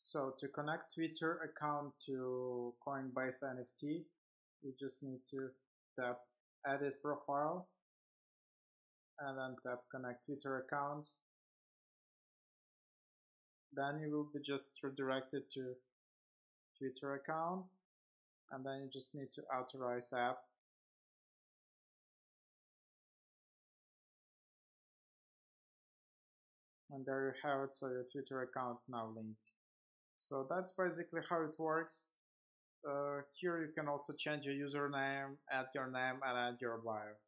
So to connect Twitter account to Coinbase NFT, you just need to tap edit profile and then tap connect Twitter account. Then you will be just redirected to Twitter account, and then you just need to authorize app. And there you have it, so your Twitter account now linked. So that's basically how it works. Here you can also change your username, add your name, and add your bio.